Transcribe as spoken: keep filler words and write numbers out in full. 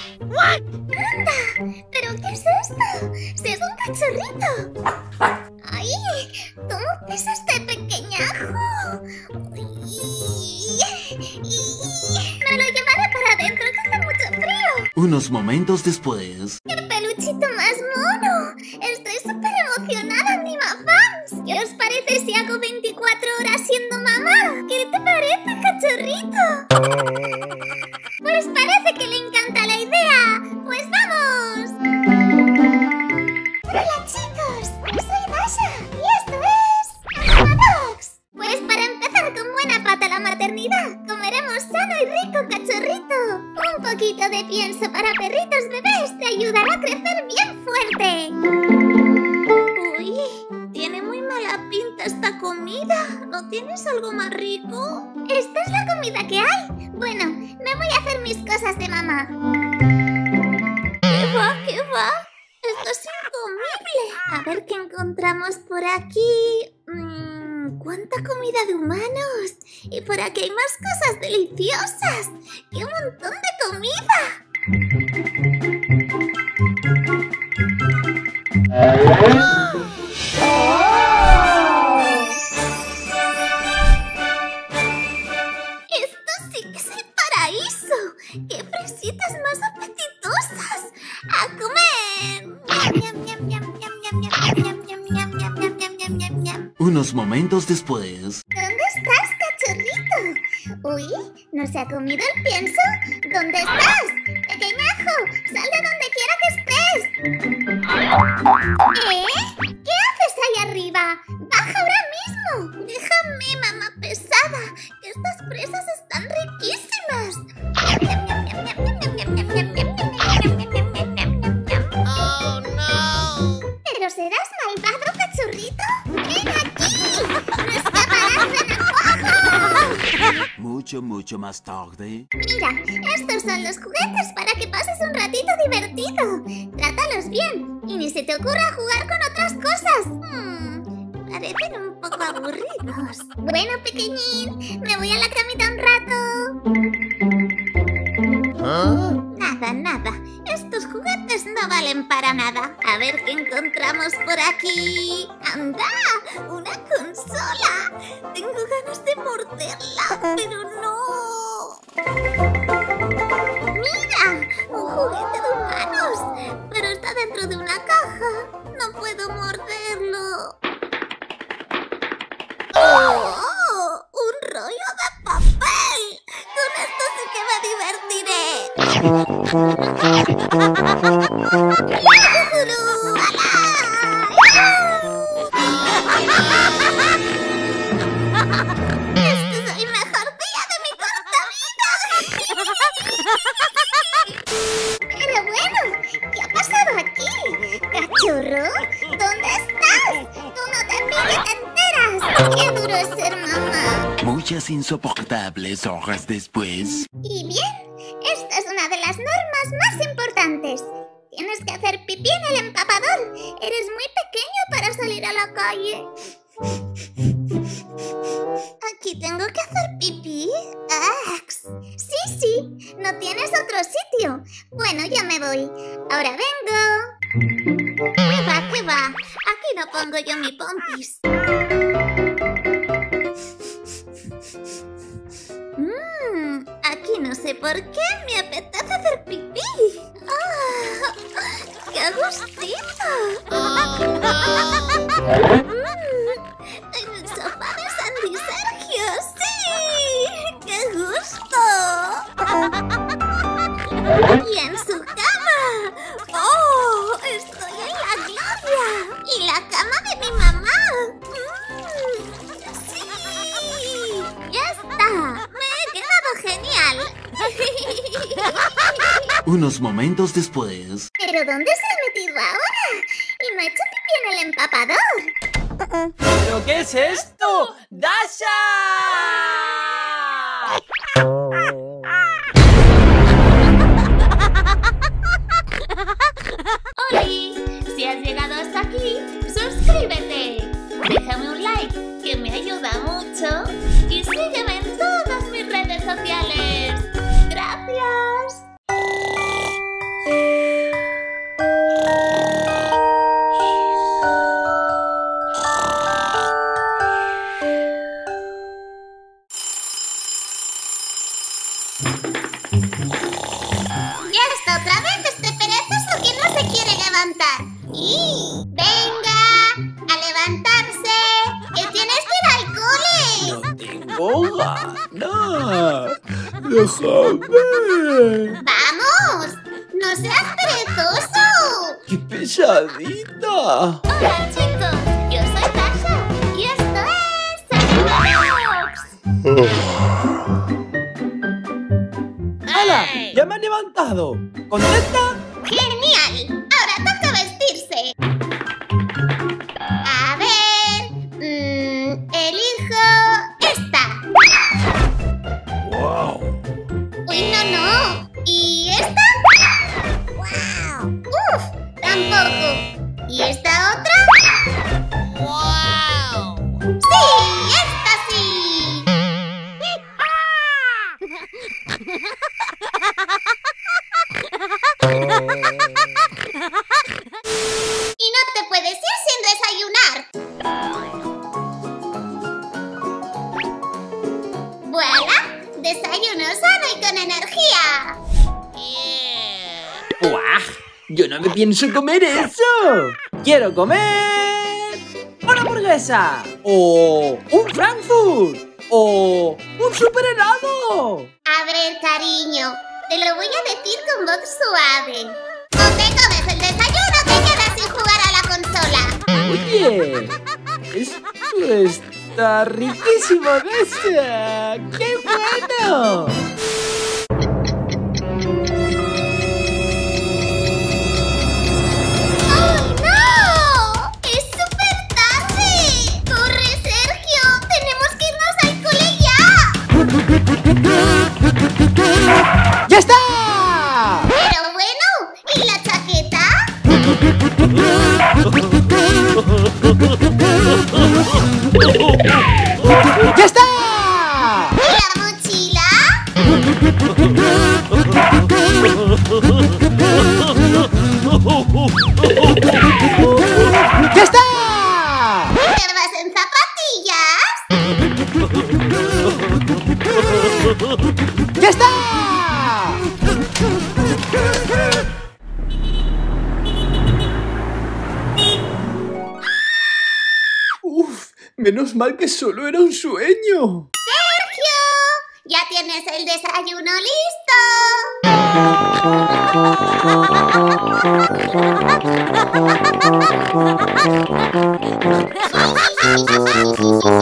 ¡Anda! ¿Pero qué es esto? ¡Si es un cachorrito! ¡Ay! ¿Cómo pesa este pequeñajo? ¡Uy! ¡Me lo llevaré para adentro, que hace mucho frío! Unos momentos después... ¡Qué peluchito más mono! Estoy súper emocionada, Animafans. ¿Qué os parece si hago veinticuatro horas siendo mamá? ¿Qué te parece, cachorrito? Pues parece que le encanta la idea. ¡Pues vamos! ¡Hola, chicos! Soy Dasha y esto es... Mamadogs. Pues para empezar con buena pata la maternidad, comeremos sano y rico, cachorrito. Un poquito de pienso para perritos bebés te ayudará a crecer bien fuerte. Uy, tiene muy mala pinta esta comida. ¿No tienes algo más rico? ¿Esta es la comida que hay? Bueno, me voy a hacer mis cosas de mamá. ¿Qué va? ¿Qué va? Esto es incomible. A ver qué encontramos por aquí. Mmm, ¡cuánta comida de humanos! Y por aquí hay más cosas deliciosas. ¡Qué montón de comida! ¡Esto sí que es el paraíso! ¡Qué fresitas más apetitosas! ¡A comer! ¡Ñam, ñam, ñam, ñam, ñam, ñam, ñam, ñam, ñam, ñam, ñam, ñam, ñam, ñam, ñam! Unos momentos después... ¿Dónde estás, cachorrito? Uy, ¿no se ha comido el pienso? ¿Dónde estás? ¡Pequeñajo! ¡Sal de donde quiera que estés! ¿Eh? ¿Qué haces ahí arriba? ¡Baja ahora mismo! Déjame, mamá pesada, que estas fresas están riquísimas. ¡Oh, no! ¿Pero serás malvado, cachorrito? ¡Ven aquí! ¡No escaparás de navaja! Mucho, mucho más tarde... Mira, estos son los juguetes para que pases un ratito divertido. Trátalos bien y ni se te ocurra jugar con otras cosas. Hmm, parecen un poco aburridos. Bueno, pequeñín, me voy a la camita un rato. ¿Ah? Nada, nada. Estos juguetes no valen para nada. A ver qué encontramos por aquí. ¡Anda! ¡Una consola! Tengo ganas de morderla, pero no. ¡Mira! ¡Un juguete de humanos! Pero está dentro de una caja. No puedo morderlo. ¡Oh! ¡Un rollo de papel! ¡Con esto sí que me divertiré! ¡Yahoo! ¡Este es el mejor día de mi corta vida! Pero bueno, ¿qué ha pasado aquí? ¿Cachorro? ¿Dónde estás? ¡Tú no te pilles, te enteras! ¡Qué duro es ser mamá! Muchas insoportables horas después... Y bien, esta es una de las normas más importantes. Tienes que hacer pipí en el empapador. Eres muy pequeño para salir a la calle. ¿Aquí tengo que hacer pipí? ¡Ax! Sí, sí, no tienes otro sitio. Bueno, ya me voy. Ahora vengo. ¿Qué va, qué va? Aquí no pongo yo mi pompis. Mmm, aquí no sé por qué me apetece hacer pipí. ¡Ah! ¡Qué gustito! Mm, en el sofá de Sandy Sergio, ¡sí! ¡Qué gusto! Y en su cama. ¡Oh! Estoy en la gloria. Y la cama de mi mamá. Mm, ¡sí! ¡Ya está! ¡Me he quedado genial! Unos momentos después... ¿Pero dónde se ha metido ahora? Y no ha hecho pipí en el empapador. ¿Pero qué es esto? ¡Dasha! ¡Holi! Si has llegado hasta aquí, suscríbete. Déjame un like, que me ayuda mucho. Y sígueme en todas mis redes sociales. ¡Gracias! se quiere levantar. ¡Y! ¡Venga! ¡A levantarse! ¡Que tienes que ir al cole! No tengo ganas. Déjame. ¡Vamos! ¡No seas perezoso! ¡Qué pesadita! Hola chicos, yo soy Dasha y esto es Sonic Box. ¡Hala! ¡Ya me han levantado! ¿Contenta? ¡Genial! Ahora toca vestirse. A ver... Mmm, elijo esta. ¡Wow! ¡Uy, no, no! ¿Y esta? ¡Wow! ¡Uf! Tampoco. ¿Y esta otra? ¡Wow! ¡Sí! ¡Esta sí! Y no te puedes ir sin desayunar. ¡Voilà! Desayuno sano y con energía. ¡Buah! ¡Yo no me pienso comer eso! ¡Quiero comer una hamburguesa! ¡O un Frankfurt! ¡O un super helado! A ver, cariño, te lo voy a decir con voz suave. O te comes el desayuno que quedas sin jugar a la consola. Oye, esto está riquísimo, Dasha. ¡Qué bueno! ¡Oh, no! ¡Es súper tarde! ¡Corre, Sergio! ¡Tenemos que irnos al cole ya! ¡Ya está! Pero bueno, ¿y la chaqueta? ¡Ya está! ¿Y la mochila? ¡Ya está! ¿Y te vas en zapatillas? ¡Ya está! Uf, menos mal que solo era un sueño. ¡Sergio! ¡Ya tienes el desayuno listo!